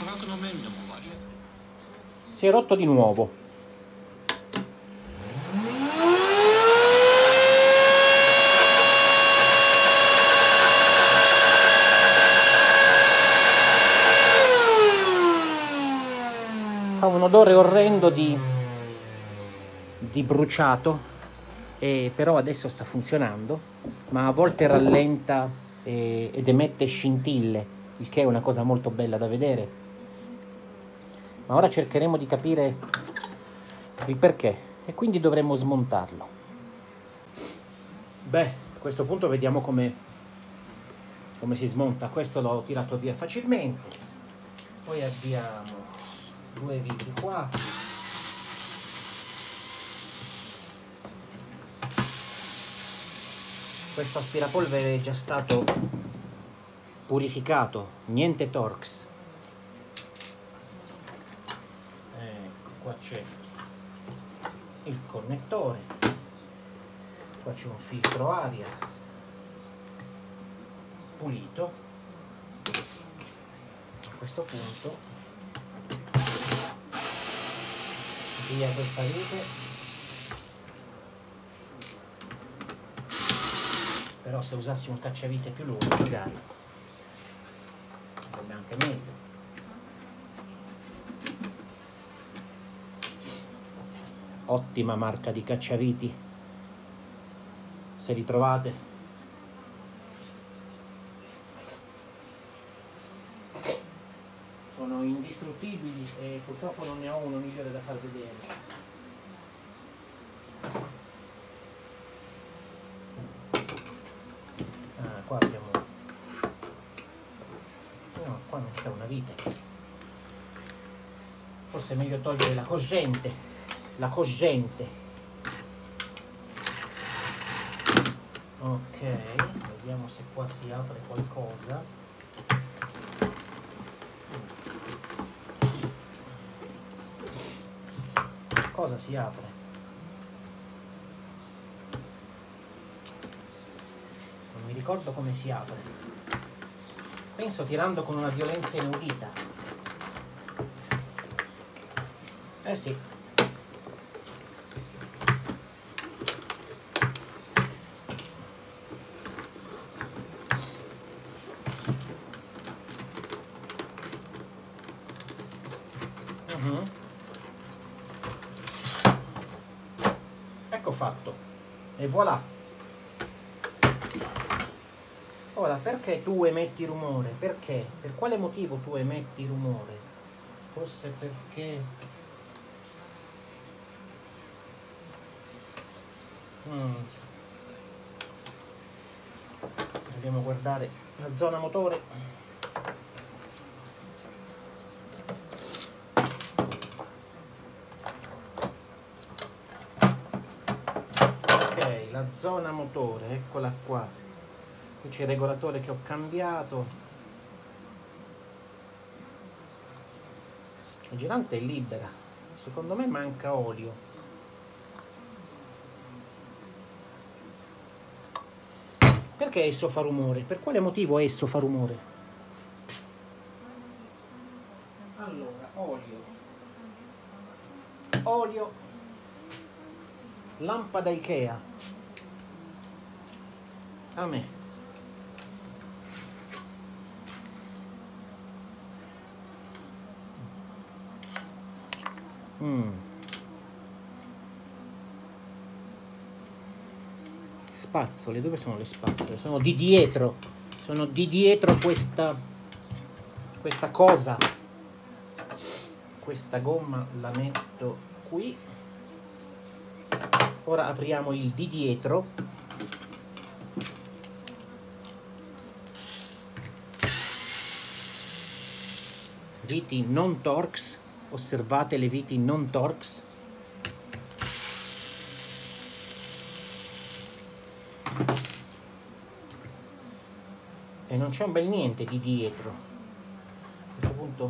Si è rotto di nuovo. Fa un odore orrendo di bruciato, però adesso sta funzionando, ma a volte rallenta ed emette scintille, il che è una cosa molto bella da vedere. Ma ora cercheremo di capire il perché e quindi dovremo smontarlo. Beh, a questo punto vediamo come si smonta. Questo l'ho tirato via facilmente. Poi abbiamo due viti qua. Questo aspirapolvere è già stato purificato, niente Torx. Ecco, qua c'è il connettore, qua c'è un filtro aria pulito. A questo punto via questa vite. Però se usassi un cacciavite più lungo magari sarebbe anche meglio. Ottima marca di cacciaviti, se li trovate. Sono indistruttibili e purtroppo non ne ho uno migliore da far vedere. Qua abbiamo, no, qua non c'è una vite, forse è meglio togliere la corrente, ok, vediamo se qua si apre qualcosa. Cosa si apre? Mi ricordo come si apre. Penso tirando con una violenza inaudita. Eh sì. Ecco fatto. E voilà. Ora, perché tu emetti rumore? Perché? Per quale motivo tu emetti rumore? Forse perché... Andiamo a guardare la zona motore. Ok, la zona motore, eccola qua. Qui c'è il regolatore che ho cambiato. La girante è libera. Secondo me manca olio. Perché esso fa rumore? Per quale motivo esso fa rumore? Allora, olio, lampada Ikea. A me. Spazzole, dove sono le spazzole? Sono di dietro questa cosa. Questa gomma la metto qui. Ora apriamo il di dietro. Viti non Torx. Osservate le viti non Torx. E non c'è un bel niente di dietro. A questo punto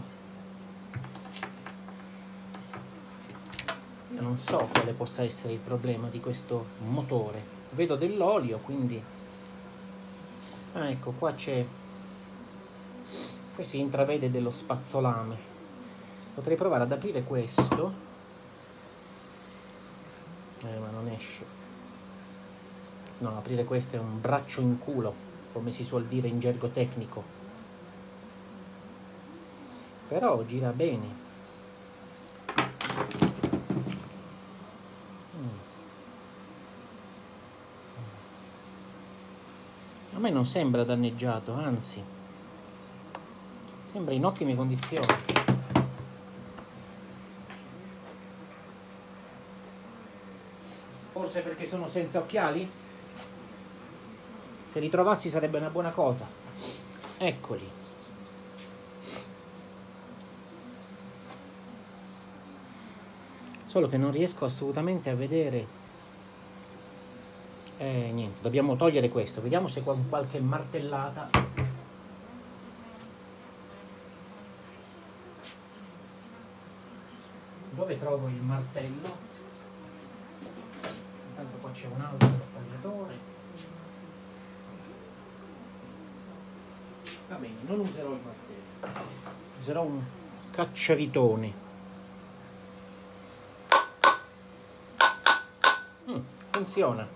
io non so quale possa essere il problema di questo motore. Vedo dell'olio, quindi... Ah, ecco, qua c'è qui si intravede dello spazzolame. Potrei provare ad aprire questo, ma non esce. No, aprire questo è un braccio in culo, come si suol dire in gergo tecnico, però gira bene. A me non sembra danneggiato, anzi sembra in ottime condizioni. Forse perché sono senza occhiali? Se li trovassi sarebbe una buona cosa. Eccoli. Solo che non riesco assolutamente a vedere. Niente, dobbiamo togliere questo. Vediamo se con qualche martellata. Dove trovo il martello? Intanto qua c'è un altro tagliatore. Va bene, non userò il martello. Userò un cacciavitone. Funziona.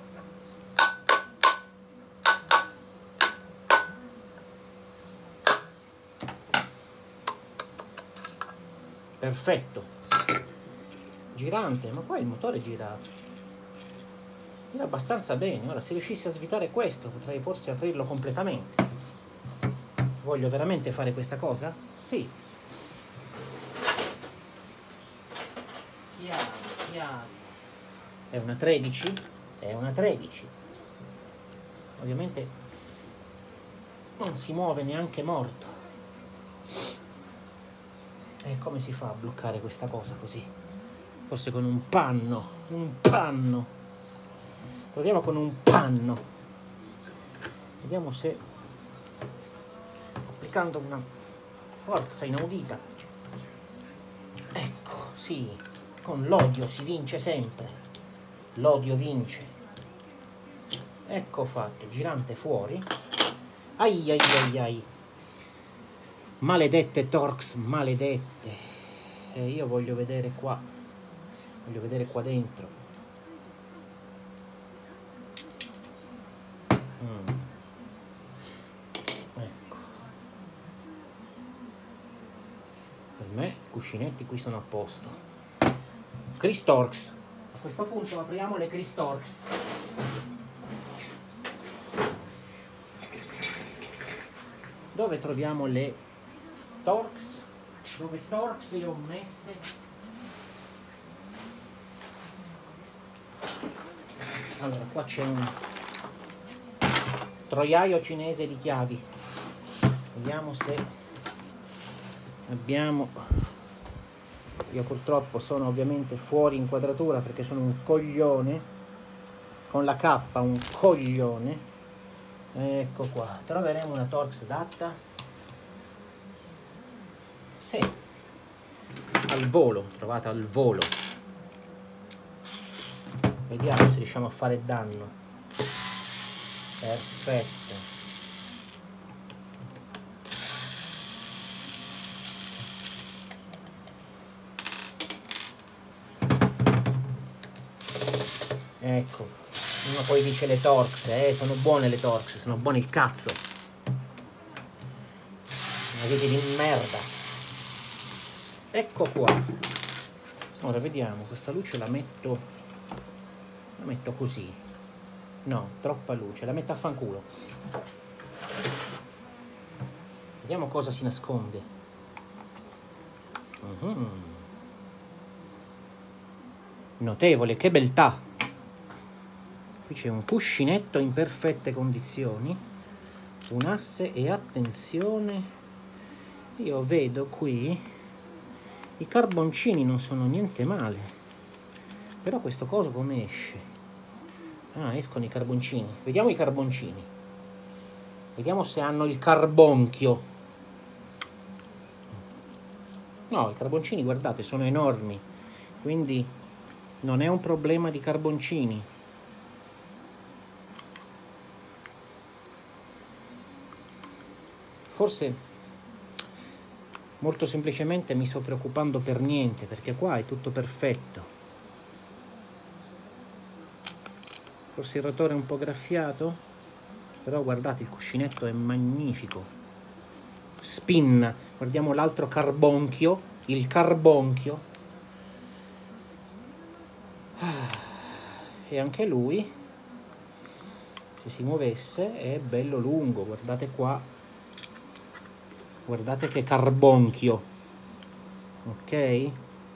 Perfetto. Girante, ma qua il motore gira abbastanza bene. Ora, se riuscissi a svitare questo, potrei forse aprirlo completamente. Voglio veramente fare questa cosa? Sì. Chiaro. È una 13? È una 13. Ovviamente non si muove neanche morto. E come si fa a bloccare questa cosa così? Forse con un panno. Proviamo con un panno. Vediamo se, applicando una forza inaudita. Ecco, sì, con l'odio si vince sempre. L'odio vince. Ecco fatto, girante fuori. Ai. Maledette Torx, maledette. Io voglio vedere qua. Voglio vedere qua dentro. Ecco. Per me i cuscinetti qui sono a posto. Cristorx. A questo punto apriamo le Cristorx. Dove troviamo le Torx? Dove Torx le ho messe? Allora, qua c'è un troiaio cinese di chiavi. Vediamo se abbiamo. Io purtroppo sono ovviamente fuori inquadratura perché sono un coglione. Con la K, un coglione. Ecco qua. Troveremo una Torx adatta. Sì, al volo, trovata al volo. Vediamo se riusciamo a fare danno. Perfetto. Ecco, uno poi dice le Torx, sono buone le Torx, sono buone il cazzo. Una vite di merda. Ecco qua. Ora vediamo, questa luce la metto così. No, troppa luce, la metto a fanculo. Vediamo cosa si nasconde. Notevole, che beltà. Qui c'è un cuscinetto in perfette condizioni, un asse e attenzione, io vedo qui i carboncini non sono niente male, però questo coso come esce? Ah, escono i carboncini. Vediamo i carboncini. Vediamo se hanno il carbonchio. No, i carboncini, guardate, sono enormi, quindi non è un problema di carboncini. Molto semplicemente mi sto preoccupando per niente, perché qua è tutto perfetto. Forse il rotore è un po' graffiato, però guardate, il cuscinetto è magnifico. Spin, guardiamo l'altro carbonchio, il carbonchio. E anche lui, se si muovesse, è bello lungo, guardate qua. Guardate che carbonchio, ok?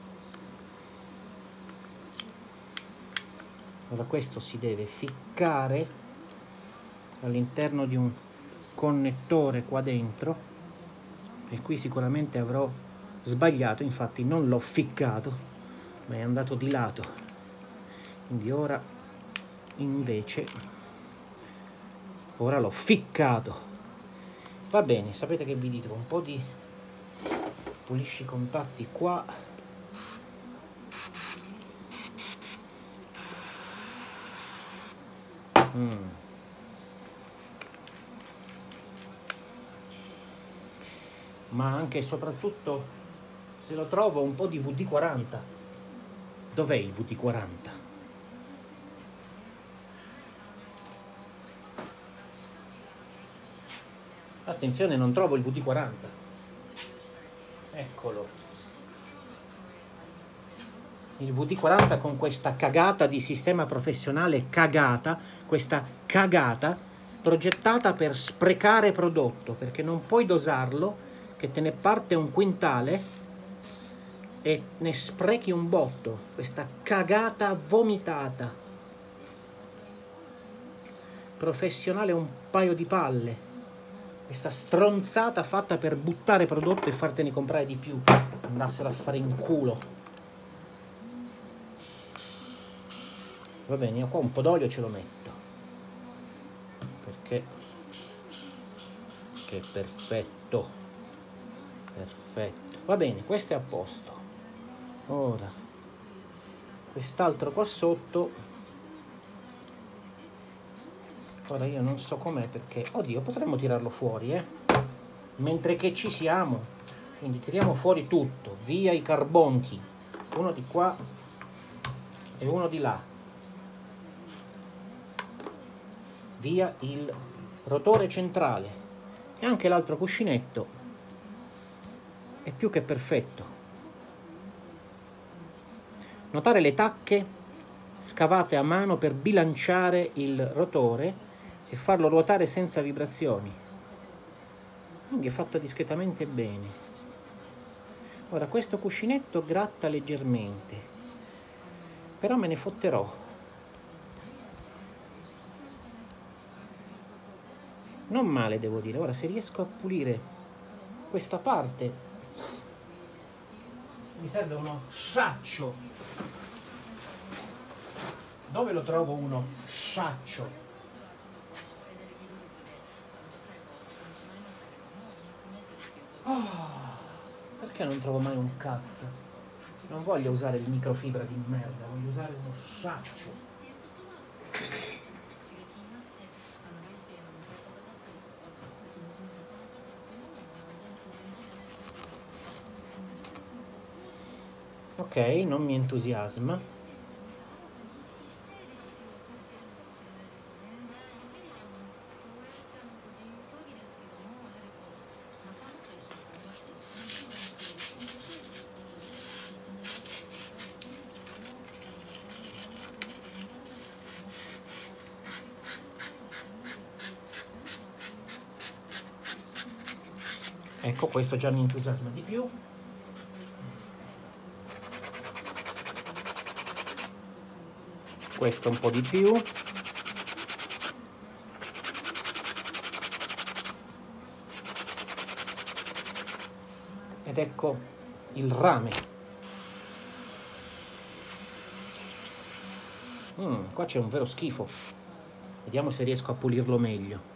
Allora questo si deve ficcare all'interno di un connettore qua dentro, e qui sicuramente avrò sbagliato, infatti non l'ho ficcato, ma è andato di lato. Quindi ora invece l'ho ficcato. Va bene, sapete che vi dico, un po' di pulisci i contatti qua. Ma anche e soprattutto, se lo trovo, un po' di VD40. Dov'è il VD40? Attenzione, non trovo il VD40. Eccolo. Il VD40 con questa cagata di sistema professionale, questa cagata progettata per sprecare prodotto, perché non puoi dosarlo, che te ne parte un quintale e ne sprechi un botto. Questa cagata vomitata. Professionale un paio di palle. Questa stronzata fatta per buttare prodotto e fartene comprare di più. Andassero a fare in culo. Va bene, io qua un po' d'olio ce lo metto. Perché è perfetto. Perfetto. Va bene, questo è a posto. Ora, quest'altro qua sotto. Ora io non so com'è, perché, oddio, potremmo tirarlo fuori, mentre che ci siamo. Quindi tiriamo fuori tutto, via i carbonchi, uno di qua e uno di là, via il rotore centrale e anche l'altro cuscinetto è più che perfetto. Notare le tacche scavate a mano per bilanciare il rotore e farlo ruotare senza vibrazioni, quindi è fatto discretamente bene. Ora questo cuscinetto gratta leggermente, però me ne fotterò. Non male, devo dire. Ora, se riesco a pulire questa parte, mi serve uno saccio. Dove lo trovo uno saccio? Perché non trovo mai un cazzo? Non voglio usare il microfibra di merda, voglio usare uno saccio. Ok, non mi entusiasma. Ecco, questo già mi entusiasma di più. Questo un po' di più. Ed ecco il rame. Qua c'è un vero schifo. Vediamo se riesco a pulirlo meglio.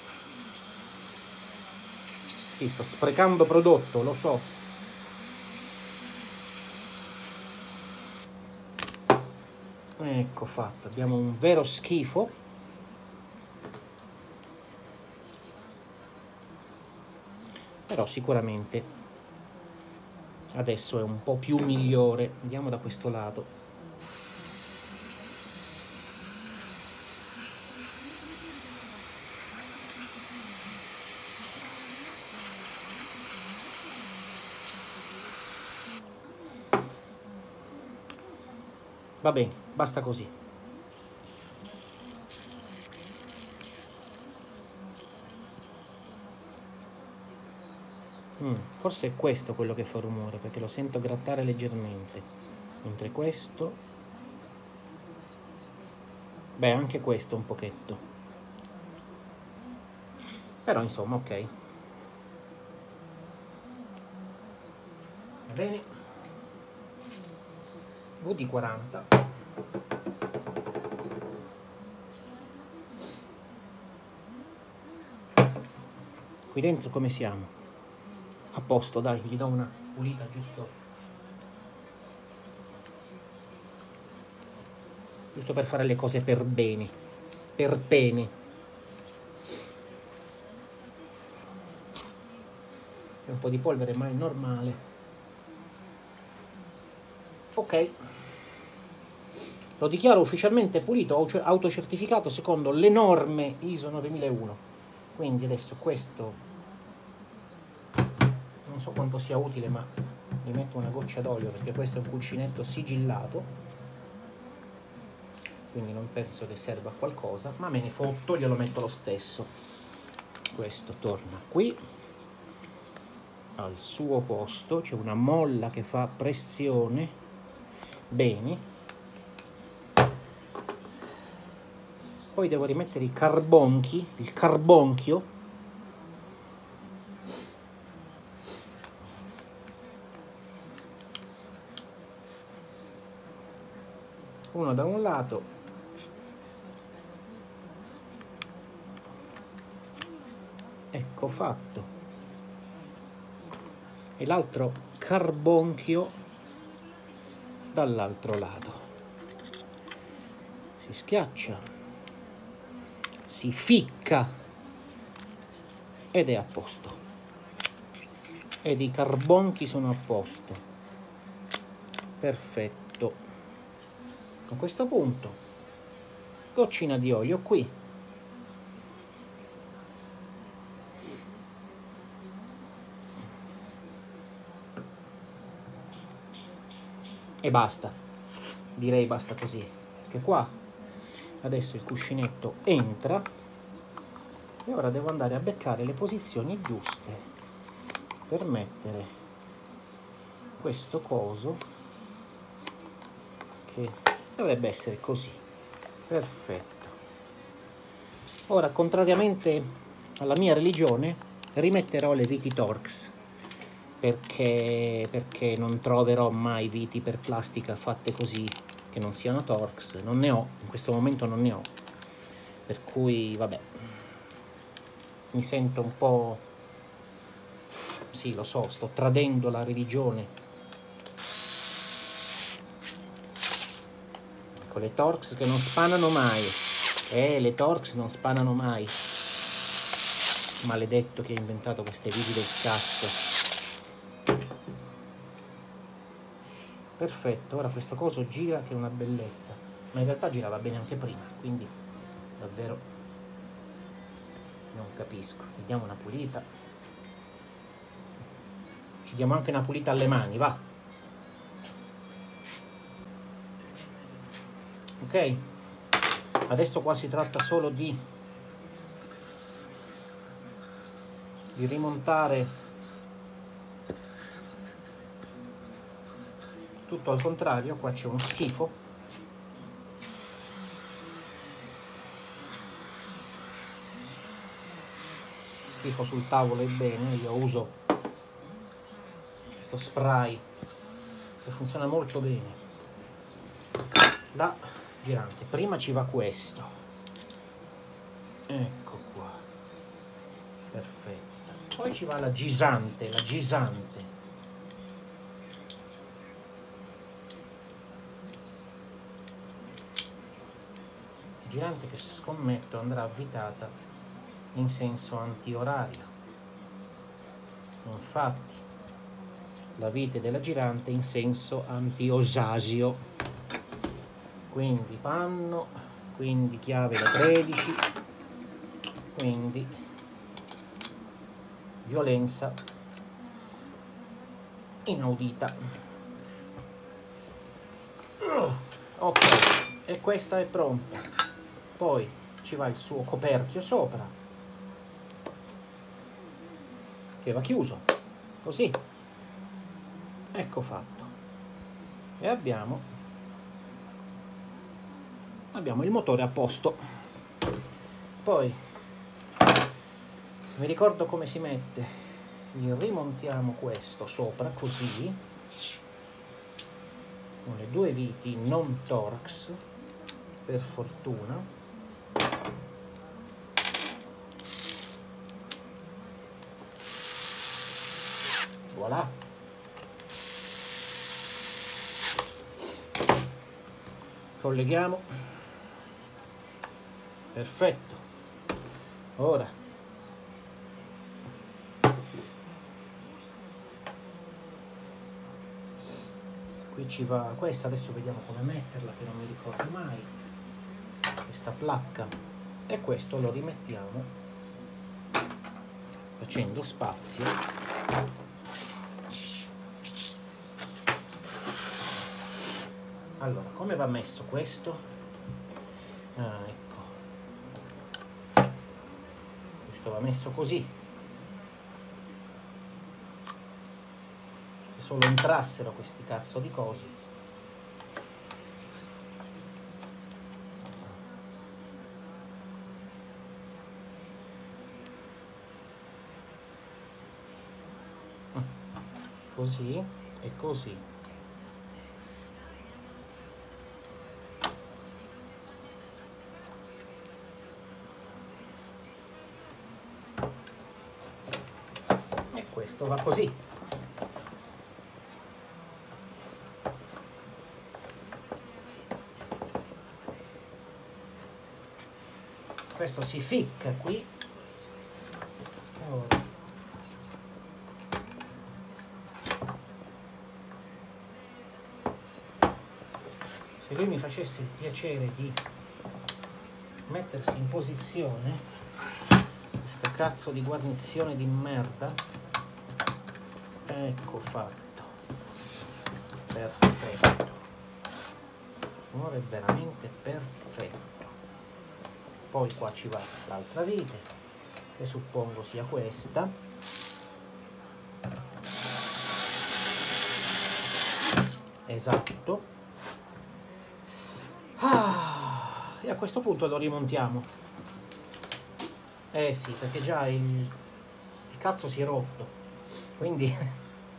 Sì, sto sprecando prodotto, lo so. Ecco fatto, abbiamo un vero schifo. Però sicuramente adesso è un po' più migliore. Andiamo da questo lato. Va bene, basta così. Forse è questo quello che fa rumore, perché lo sento grattare leggermente. Mentre questo... Beh, anche questo un pochetto. Però insomma, ok. Va bene. VD40. Qui dentro come siamo? A posto, dai, gli do una pulita giusto per fare le cose per bene, per bene. C'è un po' di polvere, ma è normale. Ok, lo dichiaro ufficialmente pulito, autocertificato secondo le norme ISO 9001. Quindi adesso questo non so quanto sia utile, ma gli metto una goccia d'olio perché questo è un pulcinetto sigillato, quindi non penso che serva a qualcosa, ma me ne fotto, glielo metto lo stesso. Questo torna qui al suo posto, c'è una molla che fa pressione. Bene, poi devo rimettere i carbonchi, il carbonchio. Uno da un lato, ecco fatto, e l'altro carbonchio dall'altro lato. Si schiaccia, si ficca ed è a posto. Ed i carbonchi sono a posto. Perfetto. A questo punto, goccina di olio qui. E basta. Direi basta così. Perché qua adesso il cuscinetto entra e ora devo andare a beccare le posizioni giuste per mettere questo coso che dovrebbe essere così. Perfetto. Ora, contrariamente alla mia religione, rimetterò le viti Torx perché non troverò mai viti per plastica fatte così che non siano Torx. Non ne ho, in questo momento non ne ho, per cui vabbè, mi sento un po', sì, lo so, sto tradendo la religione. Ecco, le Torx che non spanano mai. Le Torx non spanano mai. Maledetto che ha inventato queste viti del cazzo. Perfetto, ora questo coso gira che è una bellezza, ma in realtà girava bene anche prima, quindi davvero non capisco. Gli diamo una pulita, ci diamo anche una pulita alle mani, va. Ok, adesso qua si tratta solo di rimontare tutto al contrario. Qua c'è uno schifo, schifo sul tavolo. Ebbene, io uso questo spray che funziona molto bene, la girante. Prima ci va questo, ecco qua, perfetto. Poi ci va la gisante, girante che scommetto andrà avvitata in senso antiorario. Infatti la vite della girante in senso antiosasio, quindi panno, quindi chiave da 13, quindi violenza inaudita. Ok, e questa è pronta. Poi ci va il suo coperchio sopra, che va chiuso così. Ecco fatto. E abbiamo il motore a posto. Poi, se mi ricordo come si mette, gli rimontiamo questo sopra così, con le due viti non Torx, per fortuna. Voilà. Colleghiamo. Perfetto. Ora qui ci va questa, adesso vediamo come metterla, che non mi ricordo mai, questa placca, e questo lo rimettiamo facendo spazio. Allora, come va messo questo? Ah, ecco, questo va messo così, se solo entrassero questi cazzo di cosi. Così e così. Questo va così. Questo si ficca qui. Ora. Se lui mi facesse il piacere di mettersi in posizione, questa cazzo di guarnizione di merda. Ecco fatto. Perfetto. Ora è veramente perfetto. Poi qua ci va l'altra vite, che suppongo sia questa. Esatto. E a questo punto lo rimontiamo. Eh sì, perché già il cazzo si è rotto, quindi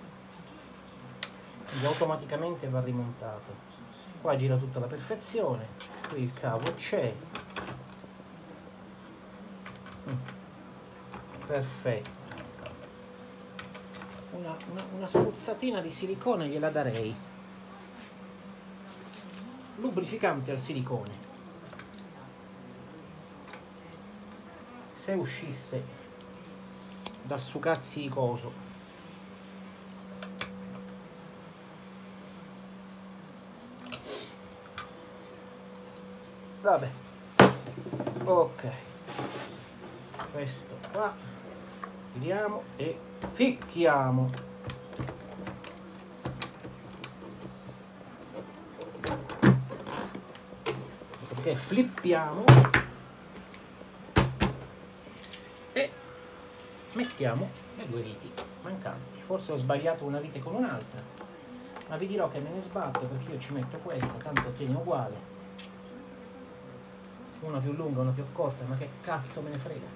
automaticamente va rimontato. Qua gira tutta alla perfezione, qui il cavo c'è. Perfetto. Una spruzzatina di silicone gliela darei, lubrificante al silicone, se uscisse da su cazzi di coso. Vabbè, ok, questo qua tiriamo e ficchiamo. Perché flippiamo e mettiamo le due viti mancanti. Forse ho sbagliato una vite con un'altra, ma vi dirò che me ne sbatto, perché io ci metto questa, tanto tiene uguale. Una più lunga, una più corta, ma che cazzo me ne frega.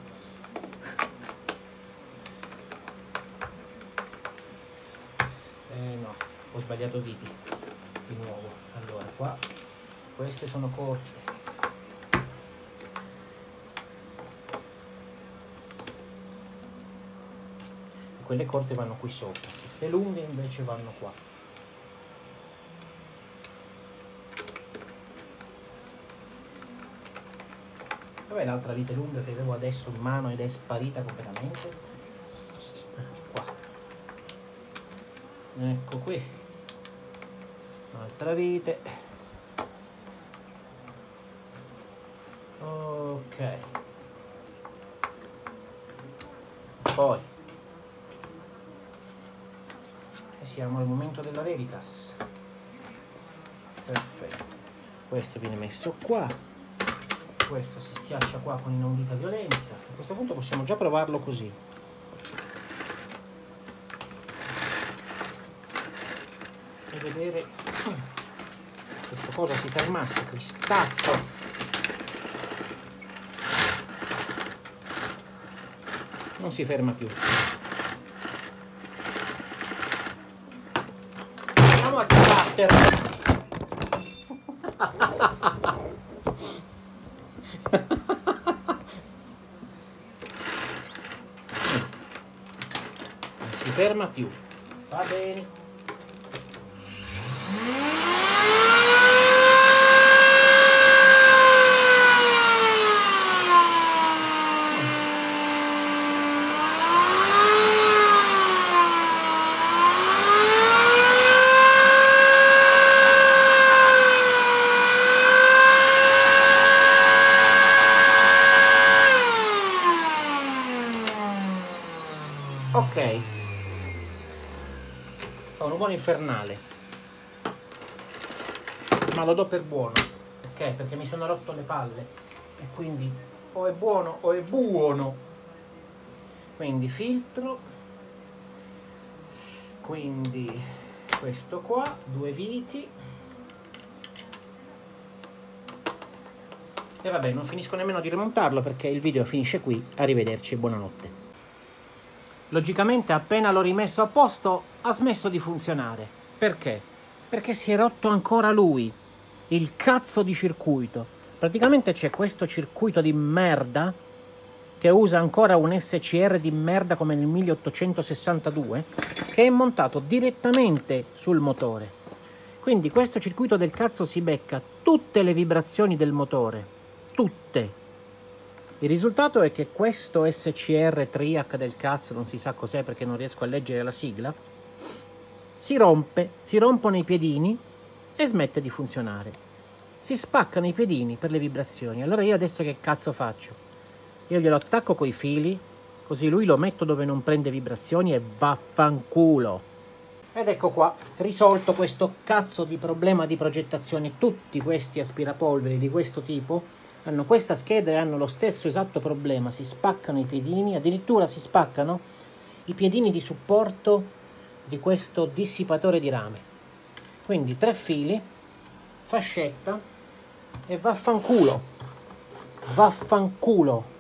No, ho sbagliato viti di nuovo. Allora qua queste sono corte, quelle corte vanno qui sopra, queste lunghe invece vanno qua. Dov'è l'altra vite lunga che avevo adesso in mano ed è sparita completamente? Qua. Ecco qui. Altra vite. Ok. Poi. E siamo al momento della Veritas. Perfetto. Questo viene messo qua. Questo si schiaccia qua con inaudita violenza. A questo punto possiamo già provarlo così. E vedere questa cosa si fermasse. Cristazzo! Non si ferma più. Andiamo a sbattere! Ferma più, va bene. Ok. Ho un rumore infernale, ma lo do per buono, ok? Perché mi sono rotto le palle e quindi o è buono o è buono. Quindi filtro, quindi questo qua, 2 viti. E vabbè, non finisco nemmeno di rimontarlo perché il video finisce qui. Arrivederci e buonanotte. Logicamente appena l'ho rimesso a posto ha smesso di funzionare. Perché? Perché si è rotto ancora lui, il cazzo di circuito. Praticamente c'è questo circuito di merda che usa ancora un SCR di merda come nel 1862 che è montato direttamente sul motore. Quindi questo circuito del cazzo si becca tutte le vibrazioni del motore, tutte. Il risultato è che questo SCR Triac del cazzo, non si sa cos'è perché non riesco a leggere la sigla, si rompe, si rompono i piedini e smette di funzionare. Si spaccano i piedini per le vibrazioni. Allora io adesso che cazzo faccio? Io glielo attacco coi fili, così lui lo metto dove non prende vibrazioni e vaffanculo. Ed ecco qua, risolto questo cazzo di problema di progettazione. Tutti questi aspirapolveri di questo tipo hanno questa scheda e hanno lo stesso esatto problema, si spaccano i piedini, addirittura si spaccano i piedini di supporto di questo dissipatore di rame. Quindi 3 fili, fascetta e vaffanculo, vaffanculo.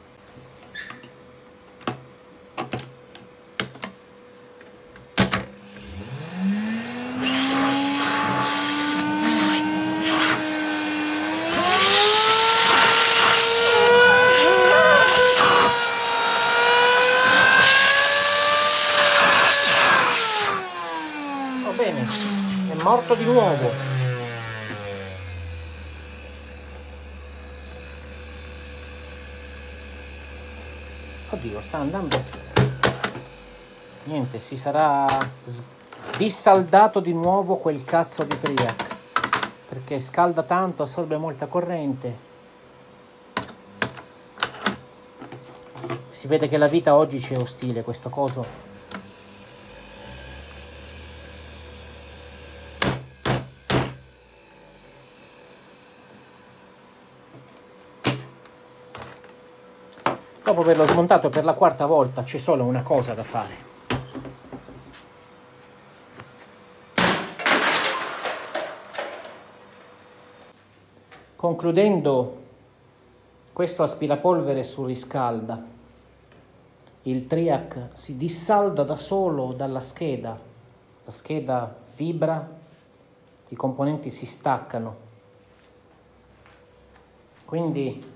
Morto di nuovo. Oddio, sta andando. Niente, si sarà dissaldato di nuovo quel cazzo di Triac, perché scalda tanto, assorbe molta corrente. Si vede che la vita oggi c'è ostile, questo coso. Dopo averlo smontato per la 4ª volta c'è solo una cosa da fare. Concludendo, questo aspirapolvere surriscalda. Il Triac si dissalda da solo dalla scheda. La scheda vibra, i componenti si staccano. Quindi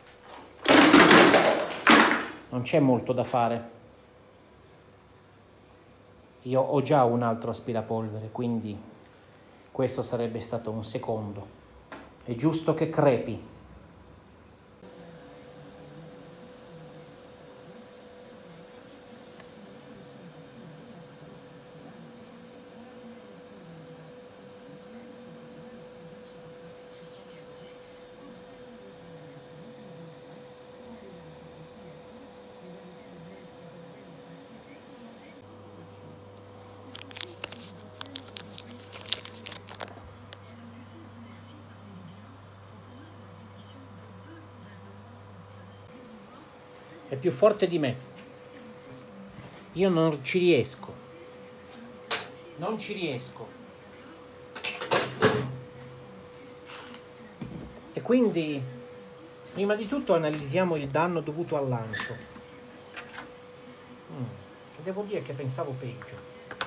non c'è molto da fare. Io ho già un altro aspirapolvere, quindi questo sarebbe stato un secondo. È giusto che crepi. è più forte di me. Io non ci riesco. Non ci riesco. E quindi, prima di tutto, analizziamo il danno dovuto al lancio. Devo dire che pensavo peggio.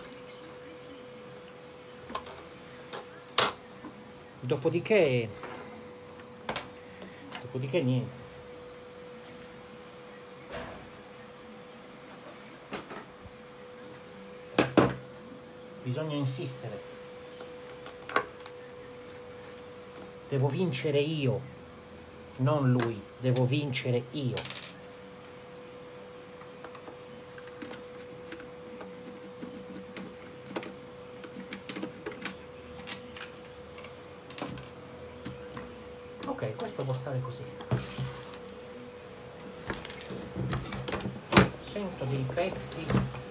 Dopodiché niente. Bisogna insistere. Devo vincere io, non lui. Devo vincere io. Ok, questo può stare così. Sento dei pezzi.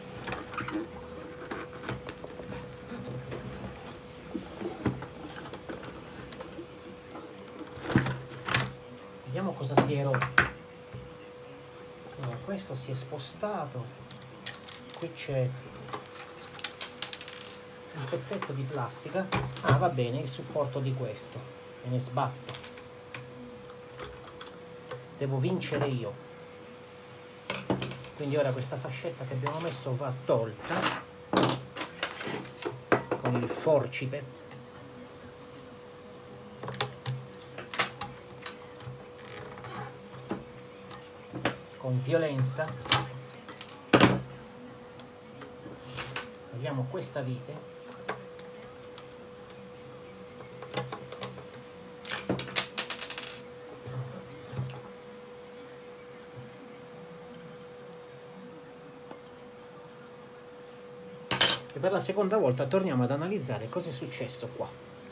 Vediamo cosa si è rotto. Allora, questo si è spostato. Qui c'è un pezzetto di plastica. Ah, va bene, il supporto di questo. Me ne sbatto. Devo vincere io. Quindi ora questa fascetta che abbiamo messo va tolta con il forcipe. Con violenza. Togliamo questa vite. E per la seconda volta torniamo ad analizzare cosa è successo qua.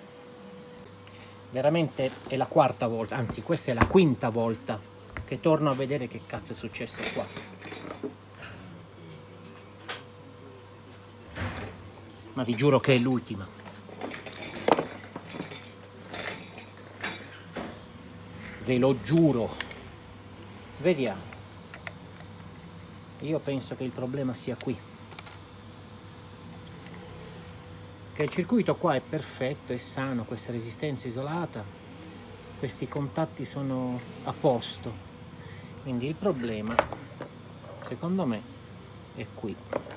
Veramente è la quarta volta, anzi questa è la quinta volta che torno a vedere che cazzo è successo qua. Ma vi giuro che è l'ultima. Ve lo giuro. Vediamo. Io penso che il problema sia qui. Che il circuito qua è perfetto, è sano, questa resistenza isolata, questi contatti sono a posto, quindi il problema secondo me è qui.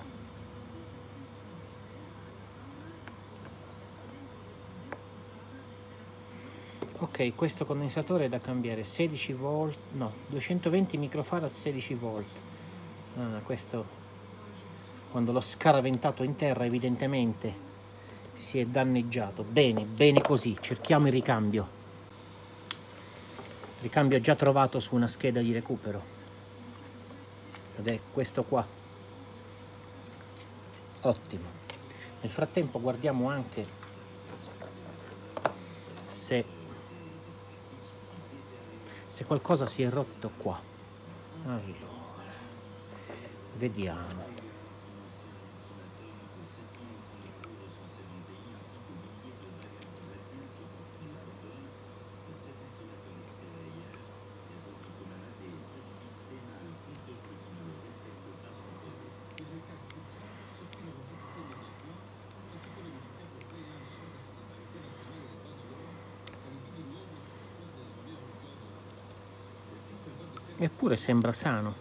Ok, questo condensatore è da cambiare 16 volt, no, 220 microfarad 16 volt. Questo quando l'ho scaraventato in terra evidentemente si è danneggiato. Bene, bene così, cerchiamo il ricambio. Il ricambio già trovato su una scheda di recupero ed è questo qua. Ottimo. Nel frattempo guardiamo anche se qualcosa si è rotto qua. Allora, vediamo. Eppure sembra sano.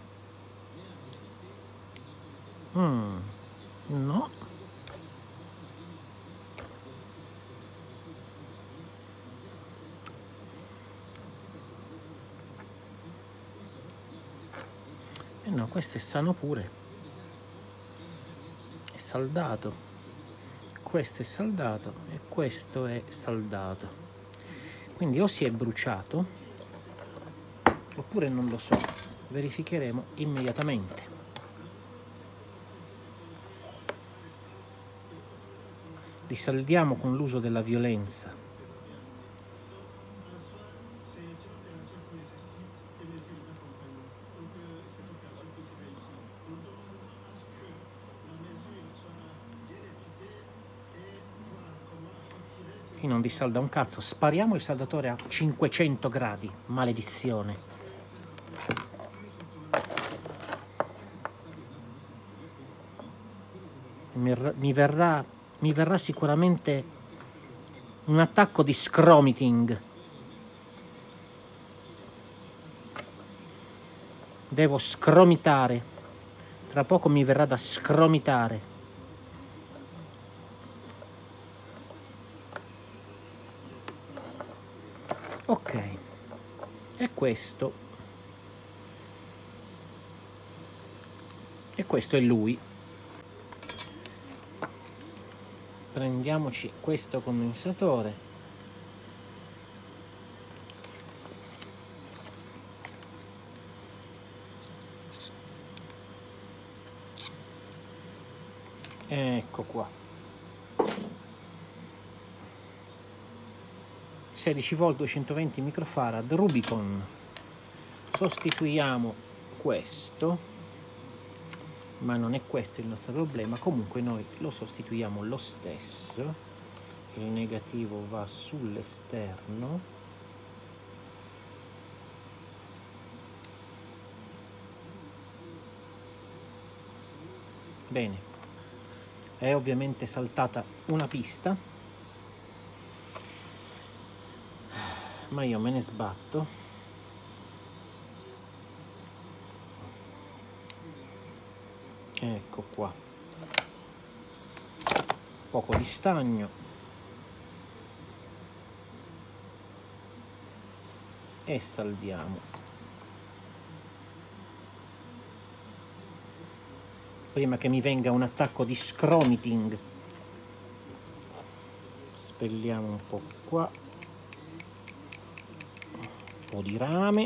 No. No, questo è sano pure. È saldato. Questo è saldato e questo è saldato. Quindi o si è bruciato oppure non lo so, verificheremo immediatamente. Li saldiamo con l'uso della violenza. Qui non vi salda un cazzo, spariamo il saldatore a 500 gradi, maledizione. mi verrà sicuramente un attacco di scromiting. Devo scromitare, tra poco mi verrà da scromitare. Ok, e questo è lui. Prendiamoci questo condensatore, ecco qua, 16 volt 220 microfarad Rubicon. Sostituiamo questo, ma non è questo il nostro problema, comunque noi lo sostituiamo lo stesso. Il negativo va sull'esterno, bene, è ovviamente saltata una pista, ma io me ne sbatto. Ecco qua, poco di stagno e saldiamo. Prima che mi venga un attacco di scromiting, spelliamo un po' qua, un po' di rame.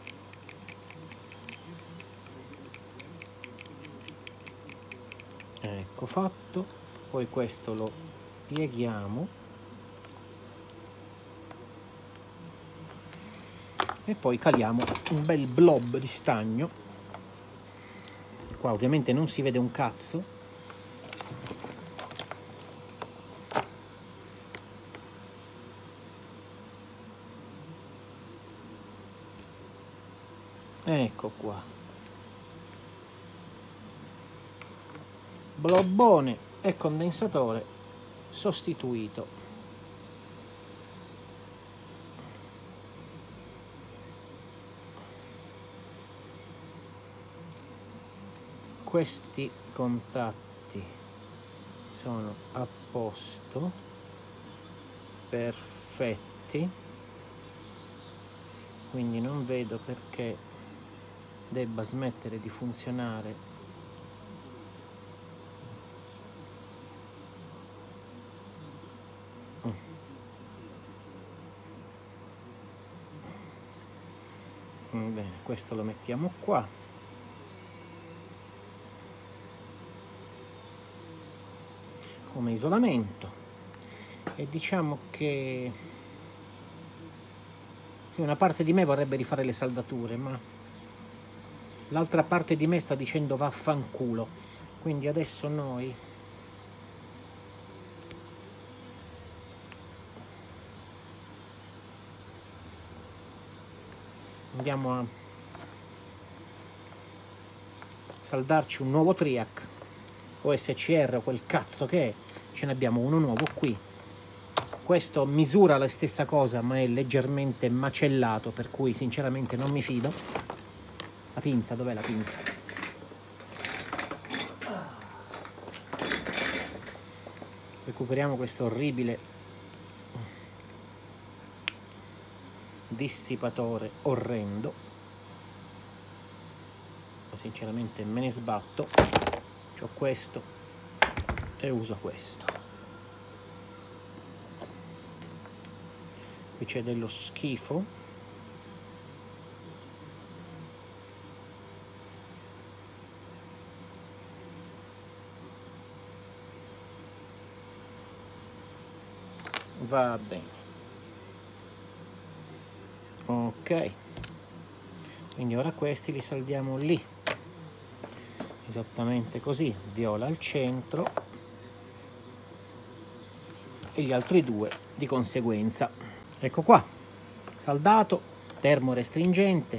Ecco fatto, poi questo lo pieghiamo e poi caliamo un bel blob di stagno. Qua ovviamente non si vede un cazzo, ecco qua, blobbone e condensatore sostituito. Questi contatti sono a posto, perfetti, quindi non vedo perché debba smettere di funzionare bene. Questo lo mettiamo qua, come isolamento, e diciamo che sì, una parte di me vorrebbe rifare le saldature, ma l'altra parte di me sta dicendo vaffanculo, quindi adesso noi andiamo a saldarci un nuovo Triac o SCR o quel cazzo che è. Ce ne abbiamo uno nuovo qui. Questo misura la stessa cosa ma è leggermente macellato, per cui sinceramente non mi fido. La pinza, dov'è la pinza? Recuperiamo questo orribile dissipatore orrendo. Sinceramente me ne sbatto. C'ho questo e uso questo. Qui c'è dello schifo. Va bene. Ok. Quindi ora questi li saldiamo lì. Esattamente così. Viola al centro. E gli altri due di conseguenza. Ecco qua, saldato, termorestringente,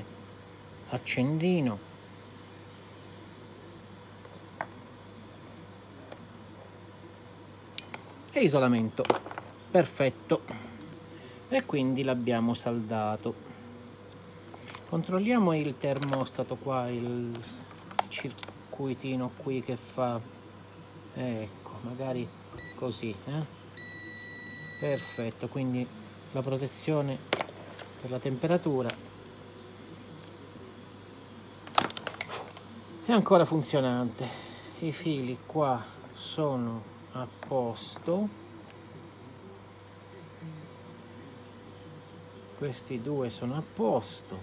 accendino, e isolamento perfetto, e quindi l'abbiamo saldato. Controlliamo il termostato qua, il circuitino qui che fa, ecco, magari così, perfetto, quindi la protezione per la temperatura è ancora funzionante, i fili qua sono a posto, questi due sono a posto,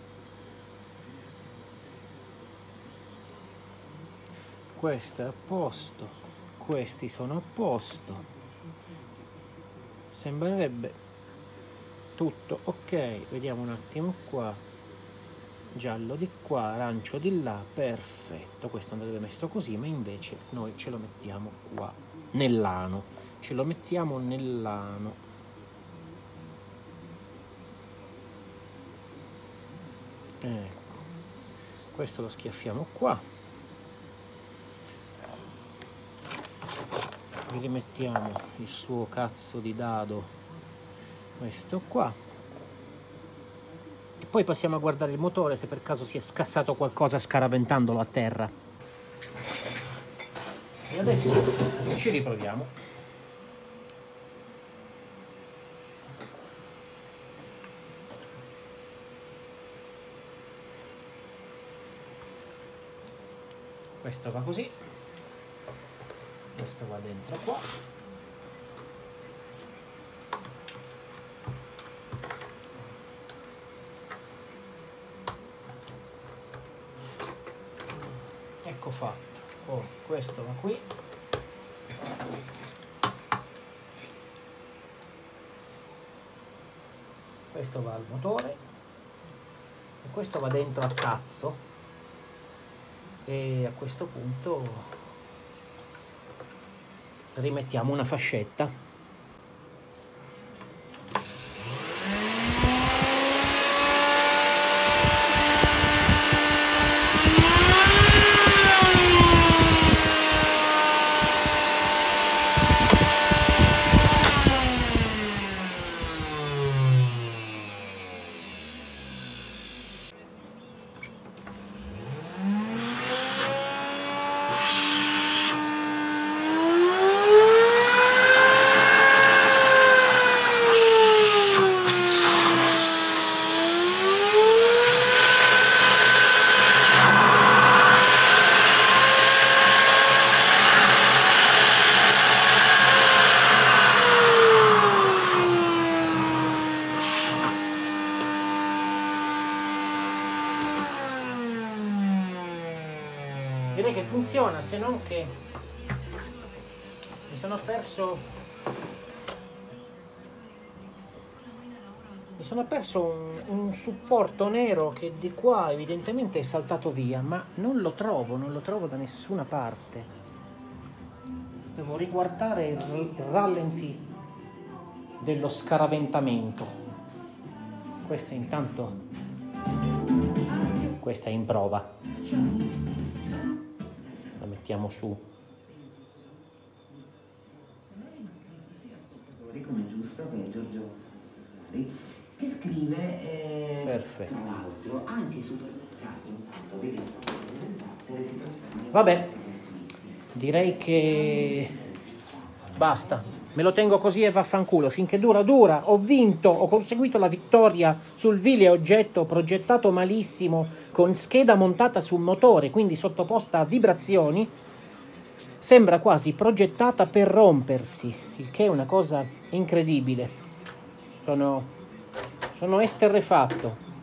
questo è a posto, questi sono a posto, sembrerebbe tutto ok. Vediamo un attimo qua, giallo di qua, arancio di là, perfetto. Questo andrebbe messo così, ma invece noi ce lo mettiamo qua nell'ano, ce lo mettiamo nell'ano. Ecco, questo lo schiaffiamo qua, vi rimettiamo il suo cazzo di dado, questo qua, e poi passiamo a guardare il motore se per caso si è scassato qualcosa scaraventandolo a terra. E adesso ci riproviamo. Questo va così, questo va dentro qua, ecco fatto. Poi questo va qui, questo va al motore e questo va dentro a cazzo. E a questo punto rimettiamo una fascetta. Direi che funziona, se non che mi sono perso un supporto nero che di qua evidentemente è saltato via, ma non lo trovo da nessuna parte. Devo riguardare il rallenti dello scaraventamento. Questa intanto, questa è in prova. La mettiamo su. Come giusto che Giorgio che scrive Perfetto. tra l'altro anche i supermercati intanto vedi si trasformano. Vabbè, direi che basta, me lo tengo così e vaffanculo, finché dura dura. Ho vinto, ho conseguito la vittoria sul vile oggetto progettato malissimo, con scheda montata sul motore, quindi sottoposta a vibrazioni. Sembra quasi progettata per rompersi, il che è una cosa incredibile. Sono esterrefatto.